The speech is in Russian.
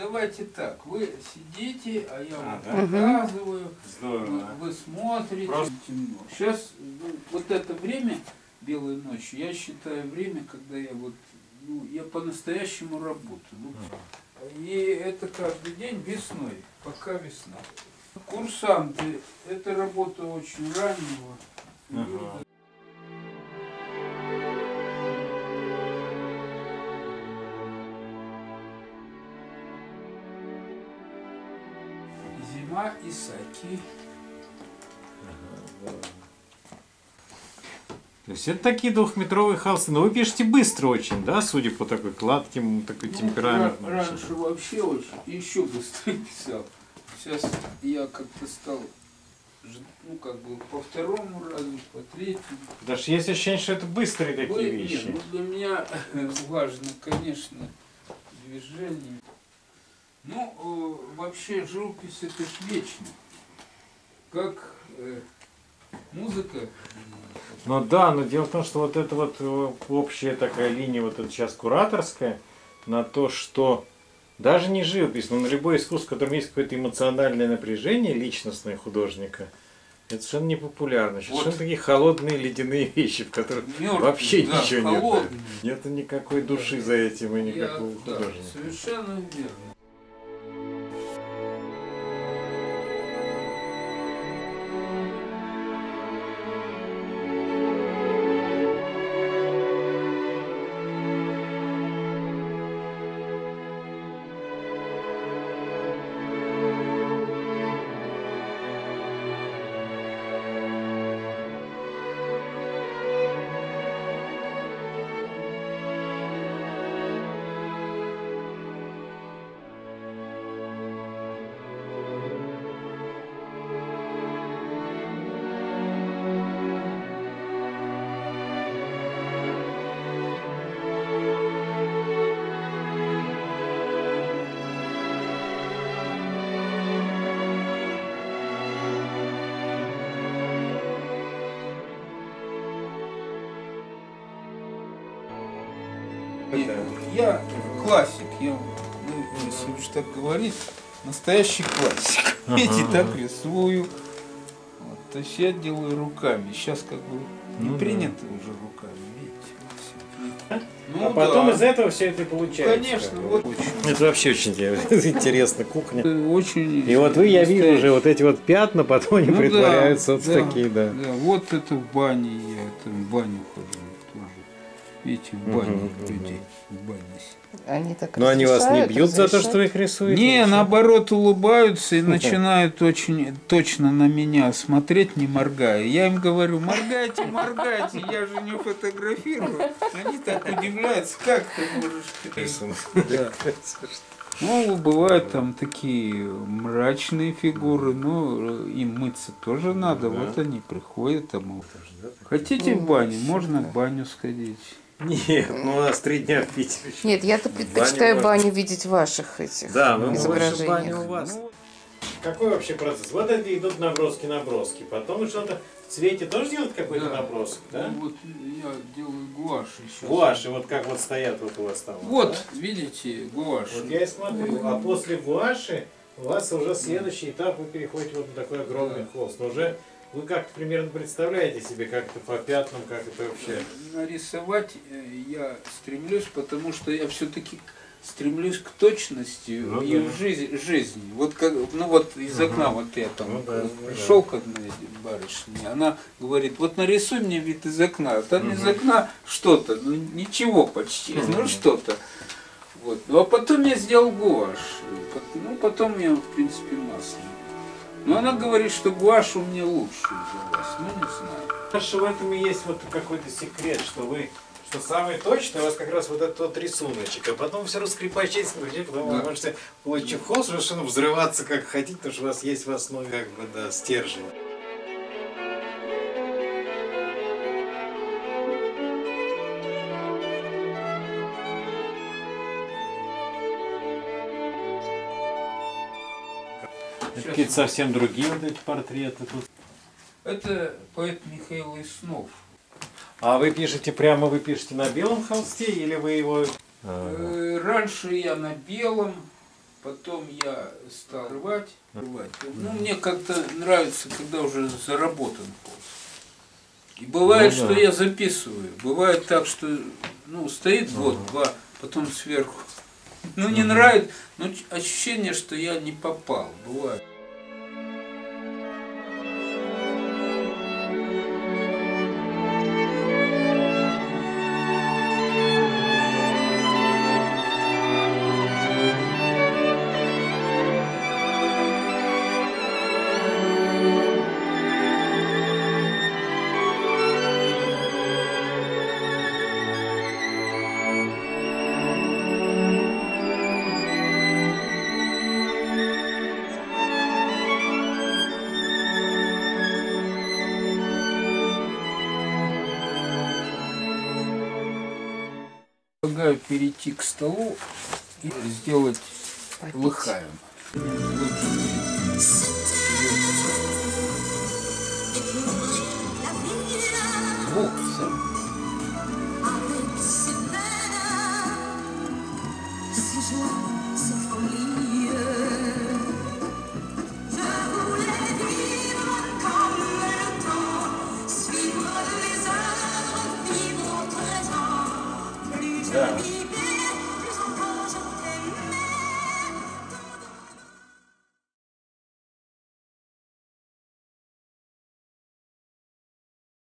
давайте так, вы сидите, а я вам показываю, вы смотрите, темно. Сейчас вот это время белой ночи, я считаю время, когда я вот, я по-настоящему работаю. И это каждый день весной, пока весна. Курсанты, это работа очень раннего. Зима Исаки. То есть это такие двухметровые холсты. Но вы пишете быстро очень, да, судя по такой кладке, такой темперамент. Раньше вообще очень, еще быстрее писал. Сейчас я как-то стал, как бы по второму разу, по третьему. Даже есть ощущение, что это быстрые такие вещи. Нет, для меня важно, конечно, движение. Вообще живопись это ж вечно. Как музыка. Ну да, но дело в том, что вот эта вот общая такая линия, вот эта сейчас кураторская, на то, что даже не живопись, но на любое искусство, в котором есть какое-то эмоциональное напряжение личностное художника, это совершенно не популярно. Совершенно такие холодные ледяные вещи, в которых вообще ничего нет. Нет никакой души за этим и никакого художника. Совершенно верно. Я классик, если уж так говорить, настоящий классик. Видите, так рисую. Вот, то есть я делаю руками. Сейчас как бы не принято уже руками, видите. А потом из этого все это и получается. Конечно, вот очень. Это вообще очень интересно, кухня. Очень. И вот я вижу уже вот эти вот пятна, потом они притворяются вот такие, да. Вот это в бане, я в баню хожу тоже. Видите, в бане людей, в бане. Они так но они вас не бьют за то, что вы их рисуете? Не, наоборот, улыбаются и начинают очень точно на меня смотреть, не моргая. Я им говорю, моргайте, моргайте, я же не фотографирую. Они так удивляются, как ты можешь рисовать. Да. Бывают там такие мрачные фигуры, но им мыться тоже надо. Вот они приходят. Хотите в баню? Можно в баню сходить. Нет, у нас 3 дня в Питере. Нет, я-то предпочитаю баню видеть ваших этих изображений. Баню у вас. Какой вообще процесс? Вот это идут наброски. Потом что-то в цвете тоже делают какой-то набросок, да? Вот я делаю гуашь еще. Гуаши, вот как вот стоят вот у вас там. Вот, да? Видите, гуашь. Вот я и смотрю, а после гуаши у вас уже следующий этап, вы переходите вот на такой огромный холст. Но уже вы как-то примерно представляете себе, как это по пятнам, как это вообще? Нарисовать я стремлюсь, потому что я все-таки стремлюсь к точности и в жизни. Вот как, из окна вот я там пришел к одной барышне, она говорит, вот нарисуй мне вид из окна. Там из окна что-то, ничего почти, что-то. Вот. А потом я сделал гуашь. Потом я, в принципе, масло. Но она говорит, что гуашь у меня лучше удалась. Не знаю. Что в этом и есть вот какой-то секрет, что самое точное у вас как раз вот этот вот рисуночек, а потом все раскрепощать, потом вы можете, получив холст, совершенно взрываться как хотите, потому что у вас есть в основе как бы, стержень. Это какие-то совсем другие вот эти портреты тут. Это поэт Михаил Иснов. А вы пишете на белом холсте или вы его... Раньше я на белом, Потом я стал рвать. Ну, мне как-то нравится, когда уже заработан холст. И бывает, Ну, что да. я записываю. Бывает так, что ну, стоит год-два, потом сверху. Ну, не нравится, но ощущение, что я не попал. Бывает. Предлагаю перейти к столу и сделать лыхаем.